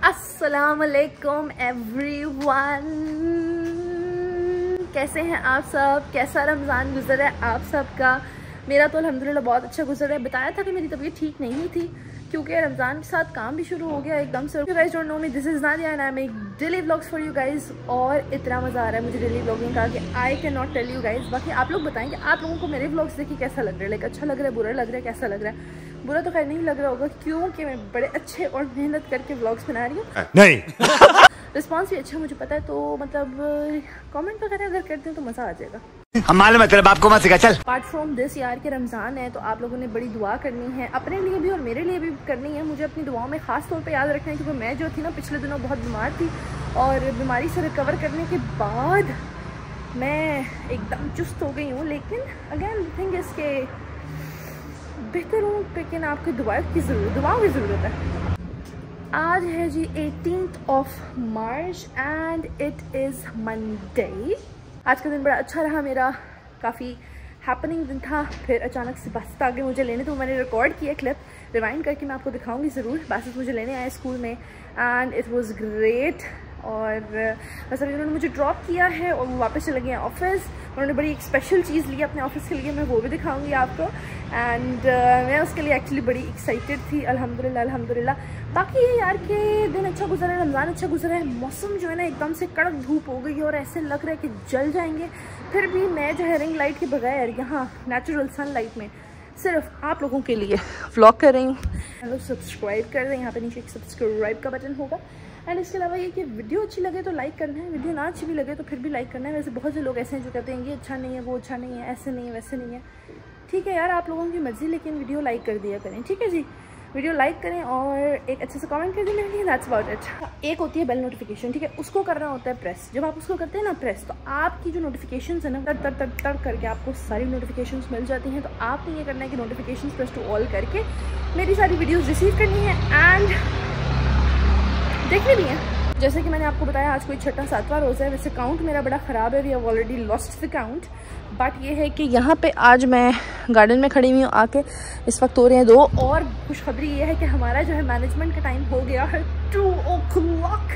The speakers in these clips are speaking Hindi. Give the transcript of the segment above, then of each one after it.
अस्सलामुअलैकुम एवरीवन, कैसे हैं आप सब? कैसा रमज़ान गुजर है आप सबका? मेरा तो अल्हम्दुलिल्लाह बहुत अच्छा गुजर है। बताया था कि मेरी तबीयत ठीक नहीं थी क्योंकि रमज़ान के साथ काम भी शुरू हो गया एकदम से। You guys don't know me, this is Nadia and I make daily vlogs for you guys। और इतना मज़ा आ रहा है मुझे डेली व्लॉगिंग का कि I cannot tell you guys। बाकी आप लोग बताएं कि आप लोगों को मेरे व्लॉग्स देखिए कैसा लग रहा है, लाइक अच्छा लग रहा है, बुरा लग रहा है, कैसा लग रहा है? बुरा तो खैर नहीं लग रहा होगा क्योंकि मैं बड़े अच्छे और मेहनत करके व्लॉग्स बना रही हूँ। नहीं रिस्पॉन्स भी अच्छा मुझे पता है, तो मतलब कमेंट वगैरह अगर करते हैं तो मज़ा आ जाएगा। हम मालूम है तेरे बाप को मत सिखा चल। अपार्ट फ्रॉम दिस यार के रमज़ान है तो आप लोगों ने बड़ी दुआ करनी है अपने लिए भी और मेरे लिए भी करनी है। मुझे अपनी दुआओं में ख़ास तौर पे याद रखना है क्योंकि मैं जो थी ना पिछले दिनों बहुत बीमार थी और बीमारी से रिकवर करने के बाद मैं एकदम चुस्त हो गई हूँ। लेकिन अगेन थिंग इसके बेहतर हूँ, लेकिन आपकी दुआओं की ज़रूरत है। आज है जी 18 March and it is Monday. आज का दिन बड़ा अच्छा रहा मेरा, काफ़ी हैपनिंग दिन था। फिर अचानक से बासित आ गए मुझे लेने, तो मैंने रिकॉर्ड किया क्लिप, रिवाइंड करके मैं आपको दिखाऊंगी ज़रूर। बासित मुझे लेने आए स्कूल में एंड इट वाज ग्रेट। और बस अभी उन्होंने मुझे ड्रॉप किया है और वो वापस चले गए ऑफिस। उन्होंने बड़ी एक स्पेशल चीज़ ली अपने ऑफिस के लिए, मैं वो भी दिखाऊंगी आपको। एंड मैं उसके लिए एक्चुअली बड़ी एक्साइटेड थी। अल्हम्दुलिल्लाह। बाकी ये यार के दिन अच्छा गुजरा है, रमज़ान अच्छा गुजरा है। मौसम जो है ना एकदम से कड़क धूप हो गई है और ऐसे लग रहा है कि जल जाएंगे। फिर भी मैं जो है रिंग लाइट के बगैर यहाँ नेचुरल सनलाइट में सिर्फ आप लोगों के लिए व्लॉग कर रही हूँ। हेलो, सब्सक्राइब कर दें, यहाँ पे नीचे एक सब्सक्राइब का बटन होगा। एंड इसके अलावा ये कि वीडियो अच्छी लगे तो लाइक करना है, वीडियो ना अच्छी भी लगे तो फिर भी लाइक करना है। वैसे बहुत से लोग ऐसे हैं जो कहते हैं ये अच्छा नहीं है, वो अच्छा नहीं है, ऐसे नहीं है, वैसे नहीं है। ठीक है यार, आप लोगों की मर्जी, लेकिन वीडियो लाइक कर दिया करें, ठीक है जी। वीडियो लाइक करें और एक अच्छे से कमेंट कर दें मेरे लिए, दैट्स अबाउट इट। एक होती है बेल नोटिफिकेशन, ठीक है, उसको करना होता है प्रेस। जब आप उसको करते हैं ना प्रेस, तो आपकी जो नोटिफिकेशंस है ना तर करके आपको सारी नोटिफिकेशंस मिल जाती हैं। तो आपने ये करना है कि नोटिफिकेशंस प्रेस टू ऑल करके मेरी सारी वीडियोज़ रिसीव करनी है एंड देखनी भी है। जैसे कि मैंने आपको बताया आज कोई 6वां रोज़ा है। वैसे काउंट मेरा बड़ा ख़राब है, we have already lost the count. But ये है कि यहाँ पे आज मैं गार्डन में खड़ी हुई हूँ आके, इस वक्त हो रहे हैं 2। और खुशखबरी ये है कि हमारा जो है मैनेजमेंट का टाइम हो गया है 2 o'clock।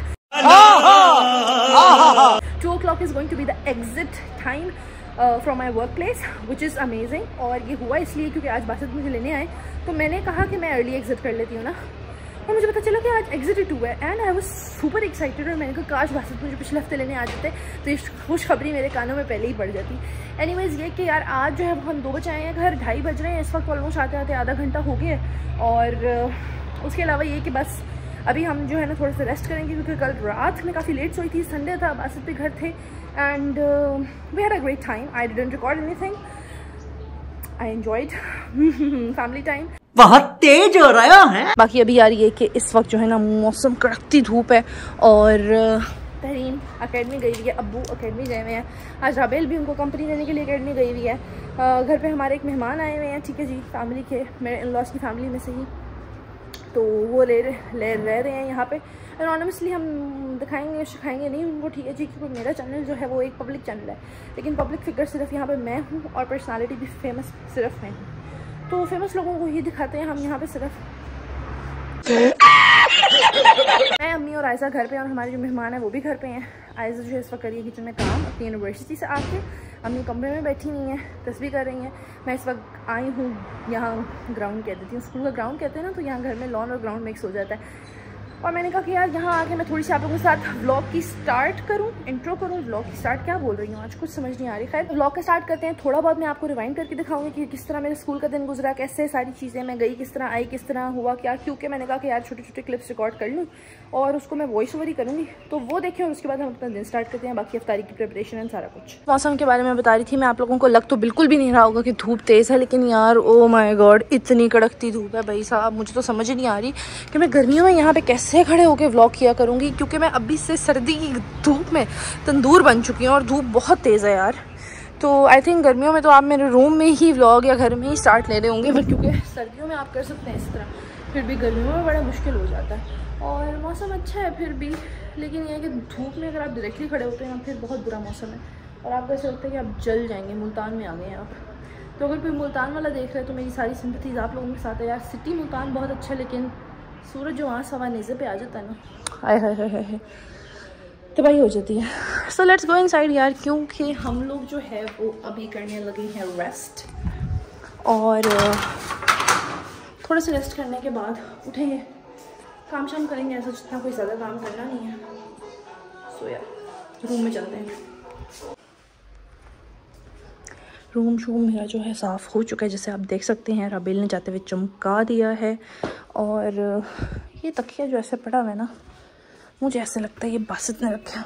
2 o'clock is going to be the exit time from my workplace which is amazing. और ये हुआ इसलिए क्योंकि आज बासित मुझे लेने आए, तो मैंने कहा कि मैं अर्ली एग्जिट कर लेती हूँ ना, और मुझे पता चला कि आज एग्जिट 2 है and I was super excited. और मैंने कहा काश बासित मुझे पिछले हफ्ते लेने आ जाते तो ये खुशखबरी मेरे कानों में पहले ही पड़ जाती। एनीवेज ये कि यार आज जो है हम 2 बजे आए हैं घर, 2:30 बज रहे हैं इस वक्त, ऑलमोस्ट आते आते आधा घंटा हो गया। और उसके अलावा ये कि बस अभी हम जो है ना थोड़ा सा रेस्ट करेंगे क्योंकि कल रात में काफ़ी लेट सोई थी, संडे था, बासित भी घर थे and we had a great time. I didn't record anything, I enjoyed family time. बहुत तेज हो रहा है। बाकी अभी यार ये कि इस वक्त जो है ना मौसम कड़कती धूप है और तहरीन अकेडमी गई हुई है, अब्बू अकेडमी गए हुए हैं। आज राबेल भी उनको कंपनी देने के लिए अकेडमी गई हुई है। घर पे हमारे एक मेहमान आए हुए हैं, ठीक है जी, फैमिली के, मेरे इन-लॉज की फैमिली में से ही, तो वो रह रहे हैं यहाँ पे। एनोनिमसली हम दिखाएंगे सिखाएंगे नहीं उनको, ठीक है जी, क्योंकि मेरा चैनल जो है वो एक पब्लिक चैनल है, लेकिन पब्लिक फिगर सिर्फ यहाँ पर मैं हूँ और पर्सनैलिटी भी फेमस सिर्फ मैं हूँ। तो फेमस लोगों को ही दिखाते हैं हम यहाँ पे सिर्फ। मैं, अम्मी और आयशा घर पे हैं और हमारे जो मेहमान हैं वो भी घर पे हैं। आयशा जो है इस वक्त करिए किचन में काम अपनी यूनिवर्सिटी से आके, अम्मी कमरे में बैठी हुई हैं, तस्वीर कर रही हैं। मैं इस वक्त आई हूँ यहाँ ग्राउंड कह देती हूँ, स्कूल का ग्राउंड कहते हैं ना, तो यहाँ घर में लॉन और ग्राउंड मिक्स हो जाता है। और मैंने कहा कि यार यहाँ आके मैं थोड़ी सी आप लोगों के साथ व्लॉग की स्टार्ट करूँ, इंट्रो करूँ। व्लॉग की स्टार्ट क्या बोल रही हूँ आज, कुछ समझ नहीं आ रही। खैर व्लॉग का स्टार्ट करते हैं। थोड़ा बहुत मैं आपको रिवाइंड करके दिखाऊंगी कि किस तरह मेरे स्कूल का दिन गुजरा, कैसे सारी चीज़ें, मैं गई किस तरह, आई किस तरह, हुआ क्या, क्योंकि मैंने कहा कि यार छोटे छोटे क्लिप्स रिकॉर्ड कर लूँ और उसको मैं वॉइस ओवर ही करूँगी, तो वो देखें और उसके बाद हम अपना दिन स्टार्ट करते हैं। बाकी इफ्तारी की प्रिपरेशन है, सारा कुछ। मौसम के बारे में बता रही थी मैं आप लोगों को, लग तो बिल्कुल भी नहीं रहा होगा कि धूप तेज़ है, लेकिन यार ओ माय गॉड इतनी कड़कती धूप है भाई साहब। मुझे तो समझ ही नहीं आ रही कि मैं गर्मियों में यहाँ पे कैसे खड़े होकर व्लॉग किया करूँगी, क्योंकि मैं अभी से सर्दी की धूप में तंदूर बन चुकी हूँ और धूप बहुत तेज़ है यार। तो आई थिंक गर्मियों में तो आप मेरे रूम में ही व्लॉग या घर में ही स्टार्ट ले रहे होंगे, बट क्योंकि सर्दियों में आप कर सकते हैं इस तरह, फिर भी गर्मियों में बड़ा मुश्किल हो जाता है। और मौसम अच्छा है फिर भी, लेकिन यह है कि धूप में अगर आप डायरेक्टली खड़े होते हैं फिर बहुत बुरा मौसम है और आपको ऐसा लगता है कि आप जल जाएंगे। मुल्तान में आ गए हैं आप, तो अगर कोई मुल्तान वाला देख रहे हैं तो मेरी सारी सिंपथीज़ आप लोगों के साथ है यार। सिटी मुल्तान बहुत अच्छा है, लेकिन सूरज जो वहाँ सवा नेज़े पे आ जाता है ना, हाय हाय हाय हाय, तबाही हो जाती है। सो लेट्स गो इनसाइड यार, क्योंकि हम लोग जो है वो अभी करने लगे हैं रेस्ट, और थोड़ा सा रेस्ट करने के बाद उठेंगे, काम शाम करेंगे। ऐसा जितना कोई ज़्यादा काम करना नहीं है। सो यार रूम में चलते हैं। रूम शूम मेरा जो है साफ़ हो चुका है, जैसे आप देख सकते हैं। राबेल ने जाते हुए चमका दिया है। और ये तकिया जो ऐसे पड़ा हुआ है ना, मुझे ऐसे लगता है ये बासित ने रखा।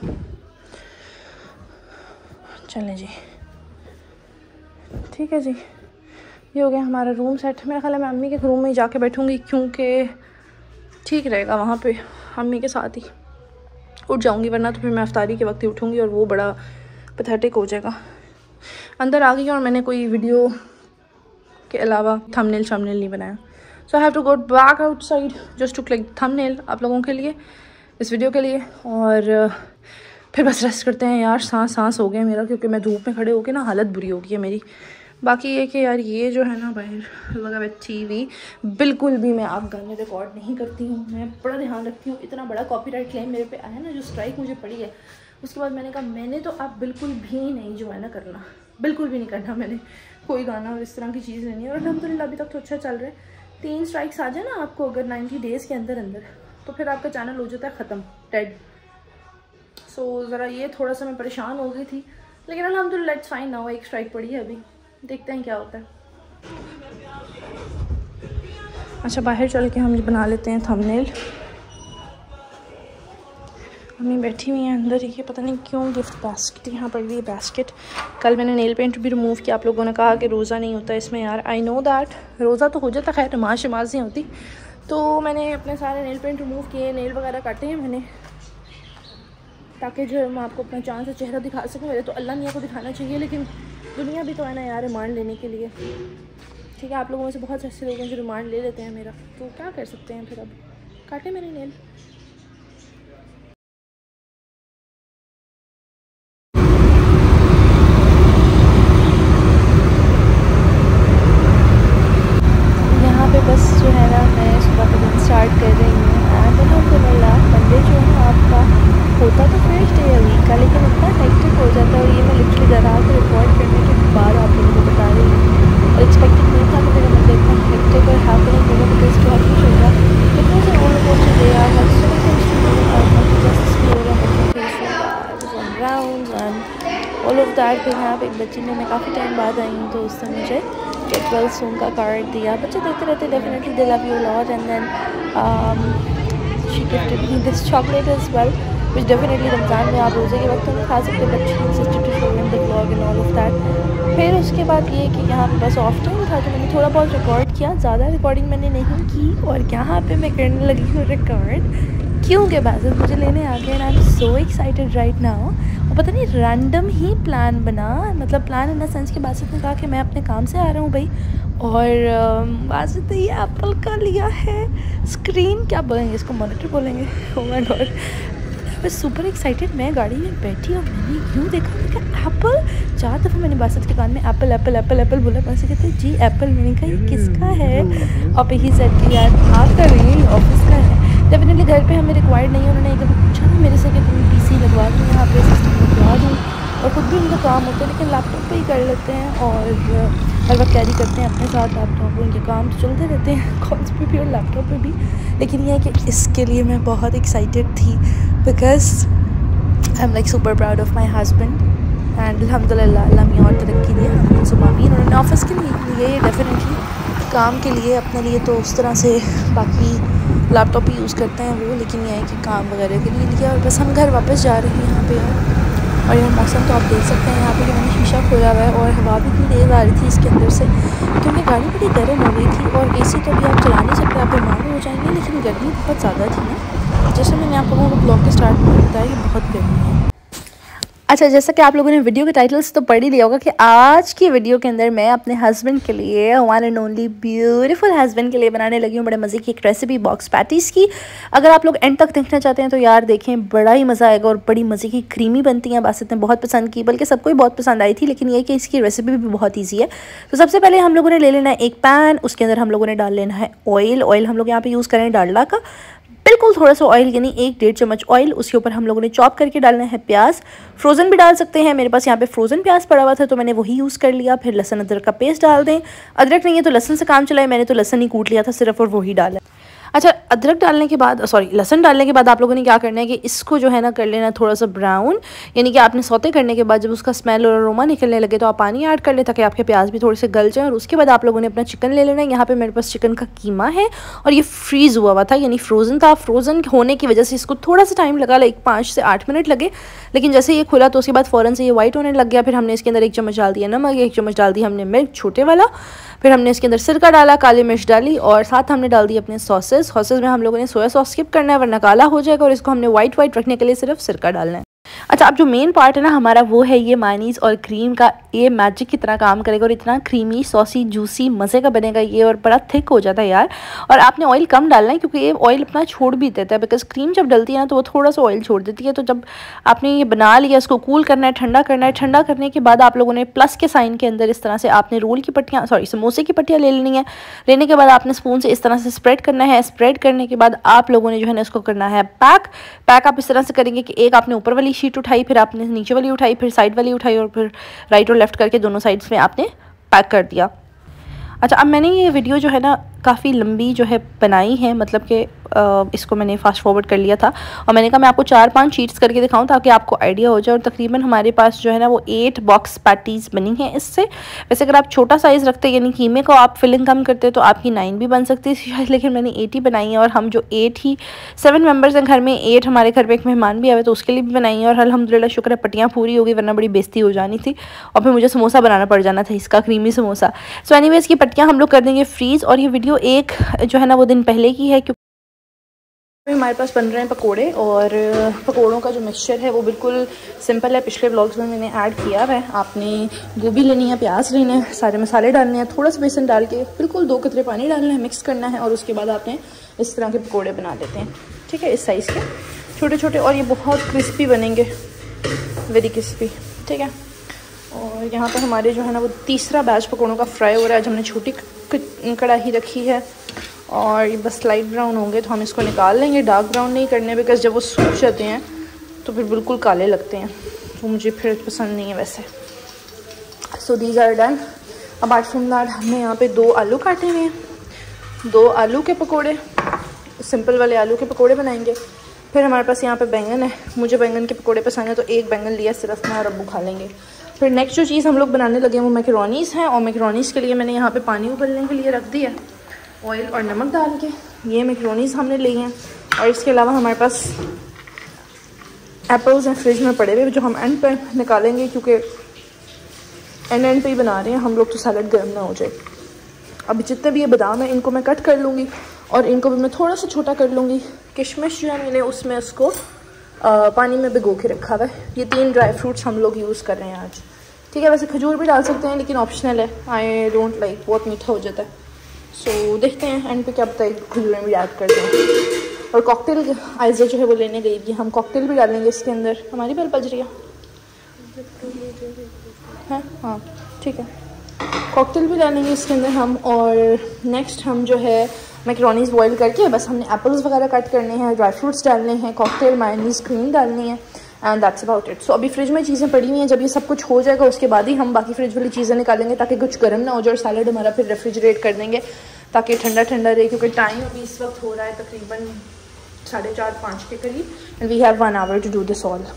चलें जी, ठीक है जी, ये हो गया हमारा रूम सेट। मेरा ख्याल है मैं अम्मी के रूम में ही जाके बैठूँगी, क्योंकि ठीक रहेगा वहाँ पे अम्मी के साथ ही उठ जाऊँगी, वरना तो फिर मैं अफ्तारी के वक्त ही उठूँगी और वो बड़ा पैथेटिक हो जाएगा। अंदर आ गई और मैंने कोई वीडियो के अलावा थंबनेल शमनेल नहीं बनाया। So I have to go back outside just to click thumbnail आप लोगों के लिए, इस वीडियो के लिए। और फिर बस रेस्ट करते हैं यार। सांस हो गया मेरा, क्योंकि मैं धूप में खड़े होकर ना हालत बुरी हो गई है मेरी। बाकी ये कि यार ये जो है ना बाहर लगा हुआ टीवी, बिल्कुल भी मैं आप गाने रिकॉर्ड नहीं करती हूँ। मैं बड़ा ध्यान रखती हूँ। इतना बड़ा कॉपीराइट क्लेम मेरे पे आया ना, जो स्ट्राइक मुझे पड़ी है, उसके बाद मैंने कहा मैंने तो आप बिल्कुल भी नहीं जो है ना करना, बिल्कुल भी नहीं करना मैंने कोई गाना और इस तरह की चीज़ नहीं है। और अल्हम्दुलिल्लाह अभी तक तो अच्छा चल रहा है। 3 स्ट्राइक्स आ जाए ना आपको अगर 90 डेज़ के अंदर अंदर, तो फिर आपका चैनल हो जाता है ख़त्म, डेड। सो ज़रा ये थोड़ा सा मैं परेशान हो गई थी, लेकिन अल्हम्दुलिल्लाह इट्स फाइन नाउ। एक स्ट्राइक पड़ी है, अभी देखते हैं क्या होता है। अच्छा, बाहर चल के हम बना लेते हैं थंबनेल। मम्मी बैठी हुई हैं अंदर, ये पता नहीं क्यों गिफ्ट बास्केट यहाँ पड़ी हुई है। बास्केट कल मैंने नेल पेंट भी रिमूव किया। आप लोगों ने कहा कि रोज़ा नहीं होता इसमें। यार आई नो दैट, रोज़ा तो हो जाता, खैर नमाज नहीं होती। तो मैंने अपने सारे नेल पेंट रिमूव किए, नेल वगैरह काटे हैं मैंने, ताकि जो मैं आपको अपना चांद से चेहरा दिखा सकूँ। मेरे तो अल्लाह मियाँ को दिखाना चाहिए, लेकिन दुनिया भी तो है ना यार रिमांड लेने के लिए। ठीक है, आप लोगों में से बहुत ऐसे लोग हैं जो रिमांड ले लेते हैं मेरा, तो क्या कर सकते हैं फिर। अब काटे मेरे नेल। यहाँ पे बस जो है ना मैं सुबह का दिन स्टार्ट कर रही हूँ। एंड अल्हम्दुलिल्लाह मंडे जो है ना आपका होता तो फर्स्ट डे है वीक का, लेकिन इतना हेक्टिक हो जाता है। और ये मैं लिटरली रात रिकॉर्ड करने के बाद आप लोगों को बता रही हूँ। और एक्सपेक्टेड नहीं था कि मेरा मंडे इतना हेक्टिक और हैपनिंग होगा, बिकॉज बहुत कुछ होगा। It was an roller coaster day. I have so many things to do. I have to just explore and rounds and all of that. फिर यहाँ पे एक बच्ची ने, मैं काफ़ी टाइम बाद आई हूँ, तो उसने मुझे गेट वेल सून का कार्ड दिया। बच्चे देते रहते, definitely they love you lot. And then she gifted me this chocolate as well, which definitely Ramzan में आप रोज़े के वक्त नहीं खा सकते, but she insisted to show in the vlog and all of that. फिर उसके बाद ये कि यहाँ पे बस ऑफ टाइम था, तो मैंने थोड़ा बहुत रिकॉर्ड किया, ज़्यादा रिकॉर्डिंग मैंने नहीं की। और यहाँ पे मैं करने लगी हूँ रिकॉर्ड, क्योंकि बाज़त मुझे लेने आ गए। And I am so excited right now. और पता नहीं रैंडम ही प्लान बना, मतलब प्लान इन द सेंस कि बाज़त ने कहा कि मैं अपने काम से आ रहा हूँ भाई, और बाज़त ने ये एप्पल का लिया है स्क्रीन, क्या बोलेंगे इसको, मॉनिटर बोलेंगे। ओह माय गॉड, बस सुपर एक्साइटेड। मैं गाड़ी में बैठी और मैंने यूँ देखा, मैंने कहा एप्पल। 4 दफ़ा मैंने बासत के कान में एप्पल एप्पल एप्पल एप्पल बोला। पैसे कहते जी एप्पल। मैंने कहा ये किसका है? और ही सेड कि यार आपका नहीं, ऑफिस का है। डेफिनेटली घर पे हमें रिक्वायर्ड नहीं है। उन्होंने एक दफ़ा पूछा ना मेरे से कि तुम PC लगवा दूँ, यहाँ पे सिस्टम लगवा दूँ, और ख़ुद भी उनका काम होता है, लेकिन लैपटॉप पे ही कर लेते हैं। और हर वक्त कैरी करते हैं अपने साथ लैपटॉप, उनके काम तो चलते रहते हैं कॉल्स पे भी और लैपटॉप पे भी। लेकिन ये है कि इसके लिए मैं बहुत एक्साइटेड थी, because I am like super proud of my husband. And अल्हम्दुलिल्लाह अल्लाह में और तरक्की दिया। सुमामीन उन्होंने ऑफिस के लिए डेफिनेटली काम के लिए अपने लिए तो उस तरह से बाकी लैपटॉप ही यूज़ करते हैं वो, लेकिन यह है कि काम वगैरह के लिए लिया। और बस हम घर वापस जा रहे हैं यहाँ पे यार। और यह मौसम तो आप देख सकते हैं यहाँ पे, मैंने शीशा खोला हुआ है और हवा भी इतनी तेज़ आ रही थी इसके अंदर से, क्योंकि गाड़ी बड़ी गर्म हो गई थी। और AC तो अभी आप चला नहीं सकते, आप बीमार हो जाएंगे, लेकिन गर्मी बहुत ज़्यादा थी ना। जैसे मैंने आप लोगों को ब्लॉग के स्टार्ट में बताया कि बहुत गर्मी है। अच्छा, जैसा कि आप लोगों ने वीडियो के टाइटल से तो पढ़ ही लिया होगा कि आज की वीडियो के अंदर मैं अपने हस्बैंड के लिए, one and only beautiful husband के लिए बनाने लगी हूँ बड़े मज़े की एक रेसिपी, बॉक्स पैटीज़ की। अगर आप लोग एंड तक देखना चाहते हैं तो यार देखें, बड़ा ही मज़ा आएगा। और बड़ी मज़े की क्रीमी बनती हैं, बासित ने बहुत पसंद की, बल्कि सबको ही बहुत पसंद आई थी। लेकिन ये कि इसकी रेसिपी भी बहुत ईजी है। तो सबसे पहले हम लोगों ने ले लेना है एक पैन, उसके अंदर हम लोगों ने डाल लेना है ऑयल। ऑयल हम लोग यहाँ पर यूज़ करें डालडा का, बिल्कुल थोड़ा सा ऑयल, यानी 1-1.5 चम्मच ऑयल। उसके ऊपर हम लोगों ने चॉप करके डालना है प्याज, फ्रोज़न भी डाल सकते हैं, मेरे पास यहाँ पे फ्रोज़न प्याज पड़ा हुआ था तो मैंने वही यूज़ कर लिया। फिर लहसुन अदरक का पेस्ट डाल दें, अदरक नहीं है तो लहसुन से काम चलाए, मैंने तो लहसुन ही कूट लिया था सिर्फ और वही डाला। अच्छा, अदरक डालने के बाद लहसुन डालने के बाद आप लोगों ने क्या करना है कि इसको जो है ना कर लेना थोड़ा सा ब्राउन, यानी कि आपने सौते करने के बाद जब उसका स्मेल और अरोमा निकलने लगे तो आप पानी ऐड कर लें ताकि आपके प्याज भी थोड़े से गल जाएं। और उसके बाद आप लोगों ने अपना चिकन ले लेना है। यहाँ पे मेरे पास चिकन का कीमा है और ये फ्रीज़ हुआ था, यानी फ्रोज़न था। फ्रोज़न होने की वजह से इसको थोड़ा सा टाइम लगा, लाइक 5 से 8 मिनट लगे, लेकिन जैसे ये खुला तो उसके बाद फ़ौरन से ये वाइट होने लग गया। फिर हमने इसके अंदर 1 चम्मच डाल दिया नमक, 1 चम्मच डाल दिया हमने मिर्च छोटे वाला, फिर हमने इसके अंदर सिरका डाला, काली मिर्च डाली और साथ हमने डाल दी अपने सॉसेस में हम लोगों ने सोया सॉस स्किप करना है वरना काला हो जाएगा, और इसको हमने वाइट रखने के लिए सिर्फ सिरका डालना है। अच्छा, अब जो मेन पार्ट है ना हमारा वो है ये मायनीज़ और क्रीम का। ये मैजिक की तरह काम करेगा और इतना क्रीमी सॉसी जूसी मज़े का बनेगा ये, और बड़ा थिक हो जाता है यार। और आपने ऑयल कम डालना है क्योंकि ये ऑयल अपना छोड़ भी देता है, बिकॉज क्रीम जब डलती है ना तो वो थोड़ा सा ऑयल छोड़ देती है। तो जब आपने ये बना लिया, इसको कूल करना है, ठंडा करना है। ठंडा करने के बाद आप लोगों ने प्लस के साइन के अंदर इस तरह से आपने रोल की पट्टियाँ, समोसे की पट्टियाँ ले लेनी है। लेने के बाद आपने स्पून से इस तरह से स्प्रेड करना है। स्प्रेड करने के बाद आप लोगों ने जो है ना इसको करना है पैक आप इस तरह से करेंगे कि एक आपने ऊपर वाली शीट उठाई, फिर आपने नीचे वाली उठाई, फिर साइड वाली उठाई और फिर राइट और लेफ्ट करके दोनों साइड्स में आपने पैक कर दिया। अच्छा, अब मैंने ये वीडियो जो है ना काफ़ी लंबी जो है बनाई है, मतलब कि इसको मैंने फास्ट फॉरवर्ड कर लिया था और मैंने कहा मैं आपको 4-5 शीट्स करके दिखाऊं ताकि आपको आइडिया हो जाए। और तकरीबन हमारे पास जो है ना वो 8 बॉक्स पैटीज़ बनी हैं इससे। वैसे अगर आप छोटा साइज़ रखते यानी कीमे को आप फिलिंग कम करते तो आपकी 9 भी बन सकती है, लेकिन मैंने 8 ही बनाई है। और हम जो 7 मेम्बर्स हैं घर में, 8 हमारे घर में एक मेहमान भी आए तो उसके लिए भी बनाई है। और अल्हम्दुलिल्लाह शुक्र है पट्टियाँ पूरी हो गई, वरना बड़ी बेइज्जती हो जानी थी और फिर मुझे समोसा बनाना पड़ जाना था, इसका क्रीमी समोसा। सो एनीवेज़ की पट्टियाँ हम लोग कर देंगे फ्रीज़। और ये वीडियो एक जो है ना वो दिन पहले की है क्योंकि हमारे पास बन रहे हैं पकोड़े, और पकोड़ों का जो मिक्सचर है वो बिल्कुल सिंपल है, पिछले व्लॉग्स में मैंने ऐड किया है। आपने गोभी लेनी है, प्याज लेने हैं, सारे मसाले डालने हैं, थोड़ा सा बेसन डाल के बिल्कुल 2 कतरे पानी डालना है, मिक्स करना है और उसके बाद आपने इस तरह के पकोड़े बना लेते हैं। ठीक है, इस साइज़ के छोटे छोटे, और ये बहुत क्रिस्पी बनेंगे, वेरी क्रिस्पी। ठीक है, और यहाँ पर हमारे जो है ना वो तीसरा बैच पकोड़ों का फ्राई हो रहा है। आज हमने छोटी कढ़ाई रखी है और ये बस लाइट ब्राउन होंगे तो हम इसको निकाल लेंगे। डार्क ब्राउन नहीं करने, बिकॉज जब वो सूख जाते हैं तो फिर बिल्कुल काले लगते हैं, वो मुझे फिर पसंद नहीं है वैसे। So these are done. Apart from that हमने यहाँ पे 2 आलू काटे हुए हैं, 2 आलू के पकोड़े, सिंपल वाले आलू के पकोड़े बनाएंगे। फिर हमारे पास यहाँ पे बैंगन है, मुझे बैंगन के पकोड़े पसंद है तो 1 बैंगन लिया सिर्फ, मैं और अब्बू खा लेंगे। फिर नेक्स्ट जो चीज़ हम लोग बनाने लगे हैं वो मैकरोनीज़ हैं, और मैकरोनीज़ के लिए मैंने यहाँ पे पानी उबलने के लिए रख दिया, ऑयल और नमक डाल के। ये मैकरोनीज़ हमने ली हैं, और इसके अलावा हमारे पास एप्पल्स हैं फ्रिज में पड़े हुए जो हम एंड पे निकालेंगे, क्योंकि एंड पे ही बना रहे हैं हम लोग तो सैलड गर्म ना हो जाए। अभी जितने भी ये बादाम है इनको मैं कट कर लूँगी और इनको भी मैं थोड़ा सा छोटा कर लूँगी। किशमिश जो है मैंने उसमें उसको पानी में भिगो के रखा हुआ है। ये 3 ड्राई फ्रूट्स हम लोग यूज़ कर रहे हैं आज। ठीक है, वैसे खजूर भी डाल सकते हैं लेकिन ऑप्शनल है, आई डोंट लाइक, बहुत मीठा हो जाता है। सो देखते हैं एंड पे क्या पता है खजूरें भी ऐड कर दें। और कॉकटेल आइज़ा जो है वो लेने गई थी, हम कॉकटेल भी डालेंगे इसके अंदर। हमारी बेल बज रही है, हाँ ठीक है, कॉकटेल भी डालेंगे इसके अंदर हम। और नेक्स्ट हम जो है मैकरोनीज़ बॉईल करके बस हमने एप्पल्स वगैरह कट करने हैं, ड्राई फ्रूट्स डालने हैं, कॉकटेल मायोनीज़ क्रीम डालनी है, and that's about it. So अभी फ्रिज में चीज़ें पड़ी हुई हैं, जब ये सब कुछ हो जाएगा उसके बाद ही हम बाकी फ्रिज वाली चीज़ें निकालेंगे ताकि कुछ गर्म ना हो जाए। और सैलड हमारा फिर रेफ्रिजरेट कर देंगे ताकि ठंडा ठंडा रहे, क्योंकि टाइम अभी इस वक्त हो रहा है तकरीबन 4:30-5 के करीब, and we have 1 hour to do this all.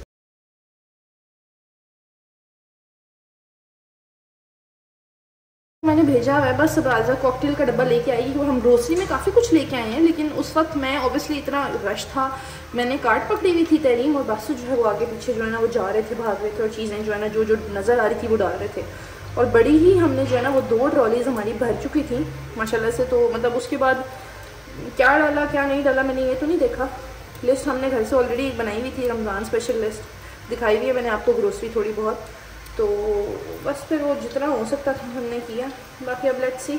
मैंने भेजा हुआ है, बस राजा कॉकटेल का डब्बा लेके आई है। हम ग्रोसरी में काफ़ी कुछ लेके आए हैं, लेकिन उस वक्त मैं ऑब्वियसली इतना रश था, मैंने कार्ट पकड़ी हुई थी, तहरीम और बासु जो है वो आगे पीछे जो है ना वो जा रहे थे, भाग रहे थे, और चीज़ें जो है ना जो नज़र आ रही थी वो डाल रहे थे। और बड़ी ही हमने जो है ना वो 2 ट्रॉलीज़ हमारी भर चुकी थी माशाल्लाह से। तो मतलब उसके बाद क्या डाला क्या नहीं डाला मैंने ये तो नहीं देखा। लिस्ट हमने घर से ऑलरेडी बनाई हुई थी, रमज़ान स्पेशल लिस्ट दिखाई हुई है मैंने आपको, ग्रोसरी थोड़ी बहुत, तो बस फिर वो जितना हो सकता था हमने किया। बाकी अब लेट्स सी।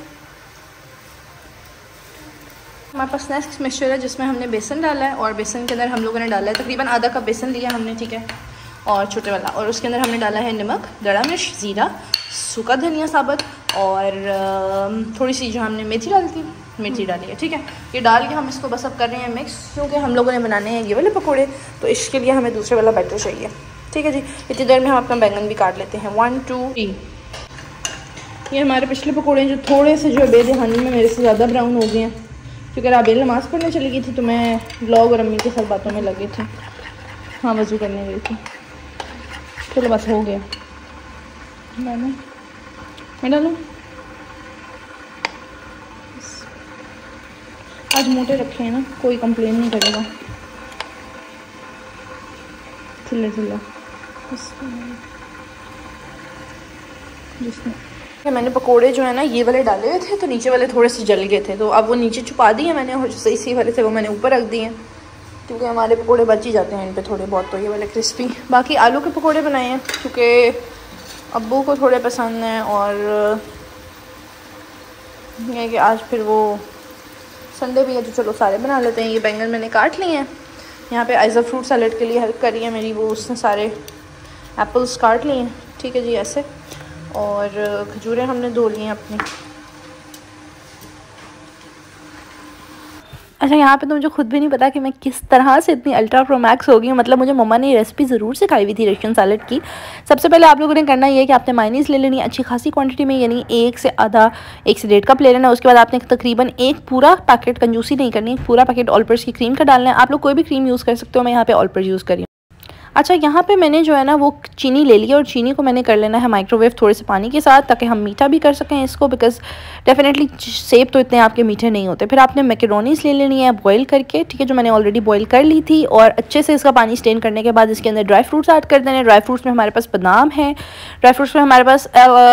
हमारे पास नेक्स्ट मिक्सचर है जिसमें हमने बेसन डाला है, और बेसन के अंदर हम लोगों ने डाला है तकरीबन आधा कप बेसन लिया हमने, ठीक है, और छोटे वाला। और उसके अंदर हमने डाला है नमक, गड़ा मिर्च, ज़ीरा, सूखा धनिया साबुत, और थोड़ी सी जो हमने मेथी डाली थी, मिर्ची डाली है, ठीक है। ये डाल के हम इसको बस अब कर रहे हैं मिक्स, क्योंकि हम लोगों ने बनाने हैं ये वाले पकौड़े, तो इसके लिए हमें दूसरे वाला बैटर चाहिए, ठीक है जी। इतनी देर में हम अपना बैंगन भी काट लेते हैं। 1 2 3। ये हमारे पिछले पकौड़े जो थोड़े से जो बेदहानी में मेरे से ज़्यादा ब्राउन हो गए हैं, क्योंकि राबेल नमाज़ पढ़ने चली गई थी तो मैं व्लॉग और अम्मी के साथ बातों में लगे थे। हाँ, वज़ू करने गई थी। चलो बस हो गया। मैं डालूँ? आज मोटे रखे हैं ना, कोई कंप्लेन नहीं करेगा। चिल्ला चिल्ला जिसमें मैंने पकोड़े जो है ना ये वाले डाले हुए थे, तो नीचे वाले थोड़े से जल गए थे, तो अब वो नीचे छुपा दिए मैंने, और जो सही वाले थे वो मैंने ऊपर रख दिए, क्योंकि हमारे पकोड़े बच ही जाते हैं इन पे थोड़े बहुत, तो ये वाले क्रिस्पी। बाकी आलू के पकोड़े बनाए हैं क्योंकि अब्बू को थोड़े पसंद हैं, और ये कि आज फिर वो संडे भी है तो चलो सारे बना लेते हैं। ये बैंगन मैंने काट लिए हैं, यहाँ पे आइज़ा फ्रूट सैलेड के लिए हेल्प कर रही है मेरी, वो उसने सारे एप्पल्स काट लिए हैं, ठीक है जी ऐसे, और खजूरें हमने धो ली हैं अपनी। अच्छा, यहाँ पे तो मुझे खुद भी नहीं पता कि मैं किस तरह से इतनी अल्ट्रा प्रो मैक्स हो गई हूँ। मतलब मुझे मम्मा ने रेसिपी ज़रूर सिखाई हुई थी रशियन सैलेड की। सबसे पहले आप लोगों ने करना ये है कि आपने मायनीज़ ले लेनी है अच्छी खासी क्वांटिटी में, यानी 1 से 1.5 कप ले लेना है। उसके बाद आपने तकरीबन एक पूरा पैकेट, कंजूसी नहीं करनी, पूरा पैकेट ऑलपर्स की क्रीम का डालना है। आप लोग कोई भी क्रीम यूज़ कर सकते हो, मैं यहाँ पे ऑलपर्स यूज़ करी। अच्छा, यहाँ पे मैंने जो है ना वो चीनी ले ली, और चीनी को मैंने कर लेना है माइक्रोवेव थोड़े से पानी के साथ, ताकि हम मीठा भी कर सकें इसको, बिकॉज डेफिनेटली सेब तो इतने आपके मीठे नहीं होते। फिर आपने मैकरोनीस ले लेनी है बॉईल करके, ठीक है, जो मैंने ऑलरेडी बॉईल कर ली थी, और अच्छे से इसका पानी स्टेन करने के बाद इसके अंदर ड्राई फ्रूट्स ऐड कर देने। ड्राई फ्रूट्स में हमारे पास बादाम है, ड्राई फ्रूट्स में हमारे पास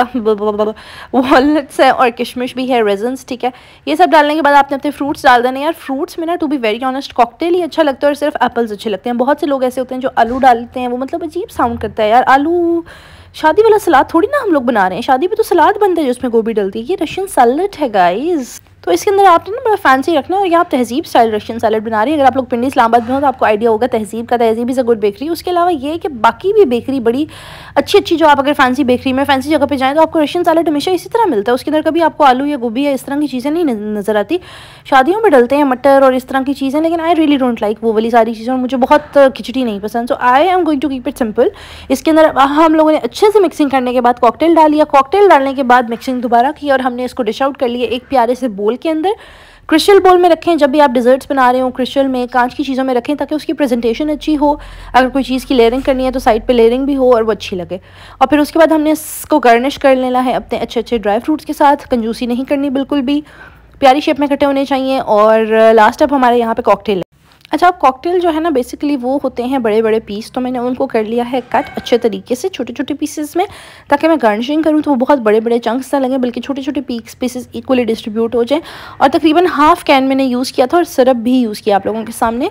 वॉलनट्स है, और किशमिश भी है, रेजन्स, ठीक है। ये सब डालने के बाद आपने अपने फ्रूट्स डाल देने। यार फ्रूट्स में ना to be very honest cocktail ही अच्छा लगता है, और सिर्फ एप्पल्स अच्छे लगते हैं। बहुत से लोग ऐसे होते हैं जो आलू डालते हैं, वो मतलब अजीब साउंड करता है यार। आलू शादी वाला सलाद थोड़ी ना हम लोग बना रहे हैं, शादी पे तो सलाद बनता है जिसमें गोभी डलती है। ये रशियन सैलेड है गाइस, तो इसके अंदर आपने ना बड़ा फैंसी रखना है। और ये आप तहजीब स्टाइल रशियन सैलेड बना रही है। अगर आप लोग पिंडी इस्लामाबाद में हो तो आपको आइडिया होगा तहजीब का। तहजीब इज़ अ गुड बेकरी। उसके अलावा ये है कि बाकी भी बेकरी बड़ी अच्छी जो आप अगर फैंसी बेकरी में फैंसी जगह पे जाएँ तो आपको रशियन सैलेड हमेशा इसी तरह मिलता है। उसके अंदर कभी आपको आलू या गोभी या इस तरह की चीज़ें नहीं नज़र आती। शादियों में डलते हैं मटर और इस तरह की चीज़ें, लेकिन आई रियली डोंट लाइक वो वाली सारी चीज़ें, और मुझे बहुत खिचड़ी नहीं पसंद। So I am going to keep it simple. इसके अंदर हम लोगों ने अच्छे से मिक्सिंग करने के बाद कॉकटेल डाल लिया। कॉकटेल डालने के बाद मिक्सिंग दोबारा की, और हमने इसको डिश आउट कर लिया एक प्यारे से बोल के अंदर। क्रिस्टल बोल में रखें, जब भी आप डिज़र्ट्स बना रहे हो क्रिस्टल में, कांच की चीज़ों में रखें, ताकि उसकी प्रेजेंटेशन अच्छी हो। अगर कोई चीज़ की लेयरिंग करनी है तो साइड पे लेयरिंग भी हो और वो अच्छी लगे। और फिर उसके बाद हमने इसको गार्निश कर लेना है अपने अच्छे ड्राई फ्रूट्स के साथ। कंजूसी नहीं करनी बिल्कुल भी, प्यारी शेप में कटे होने चाहिए। और लास्ट अब हमारे यहाँ पे कॉकटेल है। अच्छा, कॉकटेल जो है ना बेसिकली वो होते हैं बड़े बड़े पीस, तो मैंने उनको कर लिया है कट अच्छे तरीके से छोटे छोटे पीसेस में, ताकि मैं गार्निशिंग करूँ तो वो बहुत बड़े बड़े चंक्स ना लगे, बल्कि छोटे छोटे पीसेस इक्वली डिस्ट्रीब्यूट हो जाएं। और तकरीबन हाफ कैन मैंने यूज़ किया था, और सिरप भी यूज़ किया आप लोगों के सामने।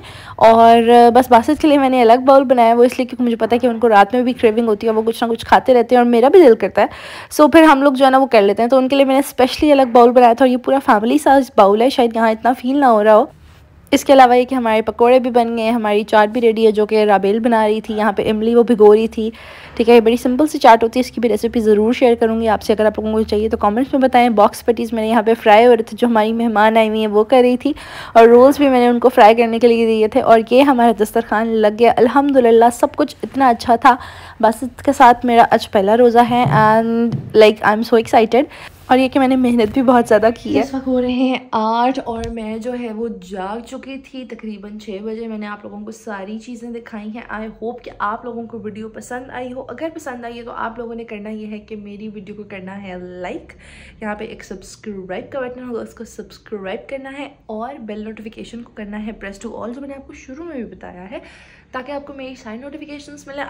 और बस बासित के लिए मैंने अलग बाउल बनाया, वो इसलिए क्योंकि मुझे पता है कि उनको रात में भी क्रेविंग होती है, वो कुछ ना कुछ खाते रहते हैं और मेरा भी दिल करता है। सो फिर हम लोग जो है ना वो कर लेते हैं, तो उनके लिए मैंने स्पेशली अलग बाउल बनाया था। और ये पूरा फैमिली साइज बाउल है, शायद यहाँ इतना फील ना हो रहा हो। इसके अलावा ये कि हमारे पकोड़े भी बन गए, हमारी चाट भी रेडी है, जो कि राबेल बना रही थी। यहाँ पे इमली वो भिगो रही थी, ठीक है। ये बड़ी सिंपल सी चाट होती है, इसकी भी रेसिपी ज़रूर शेयर करूँगी आपसे। अगर आप लोगों को चाहिए तो कमेंट्स में बताएं। बॉक्स पैटीज़ मैंने यहाँ पे फ्राई हो रहे थे, जो हमारी मेहमान आई हुई हैं वो कर रही थी, और रोल्स भी मैंने उनको फ्राई करने के लिए दिए थे। और ये हमारा दस्तरखान लग गया अल्हम्दुलिल्लाह, सब कुछ इतना अच्छा था। बस इसके साथ मेरा आज पहला रोज़ा है, and like I am so excited. और ये कि मैंने मेहनत भी बहुत ज़्यादा की है। इस वक्त हो रहे हैं 8, और मैं जो है वो जाग चुकी थी तकरीबन 6 बजे। मैंने आप लोगों को सारी चीज़ें दिखाई हैं। आई होप कि आप लोगों को वीडियो पसंद आई हो। अगर पसंद आई है तो आप लोगों ने करना ये है कि मेरी वीडियो को करना है लाइक, यहाँ पे एक सब्सक्राइब का बटन होगा, उसको सब्सक्राइब करना है, और बेल नोटिफिकेशन को करना है प्रेस टू ऑल, जो मैंने आपको शुरू में भी बताया है, ताकि आपको मेरी सारी नोटिफिकेशंस मिले।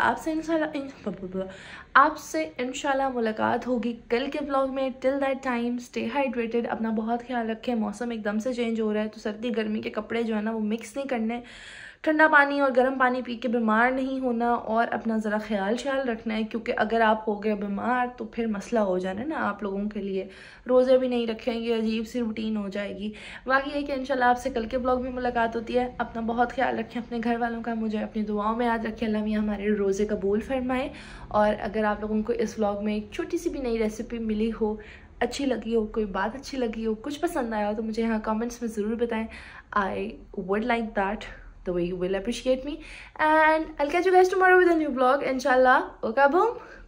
आपसे इंशाल्लाह मुलाकात होगी कल के ब्लॉग में। Till that time stay hydrated, अपना बहुत ख्याल रखें। मौसम एकदम से चेंज हो रहा है, तो सर्दी गर्मी के कपड़े जो है ना वो मिक्स नहीं करने। ठंडा पानी और गर्म पानी पी के बीमार नहीं होना, और अपना ज़रा ख्याल रखना है, क्योंकि अगर आप हो गए बीमार तो फिर मसला हो जाना है ना आप लोगों के लिए। रोज़े भी नहीं रखेंगे, अजीब सी रूटीन हो जाएगी। बाकी है कि इंशाल्लाह आपसे कल के ब्लॉग में मुलाकात होती है। अपना बहुत ख्याल रखें, अपने घर वालों का मुझे अपनी दुआओं में याद रखें। अल्लाह मियां हमारे रोज़े कबूल फरमाए। और अगर आप लोगों को इस व्लॉग में एक छोटी सी भी नई रेसिपी मिली हो, अच्छी लगी हो, कोई बात अच्छी लगी हो, कुछ पसंद आया हो तो मुझे यहाँ कमेंट्स में ज़रूर बताएं. I would like that the way you will appreciate me, and I'll catch you guys tomorrow with a new vlog inshallah. Okay, boom.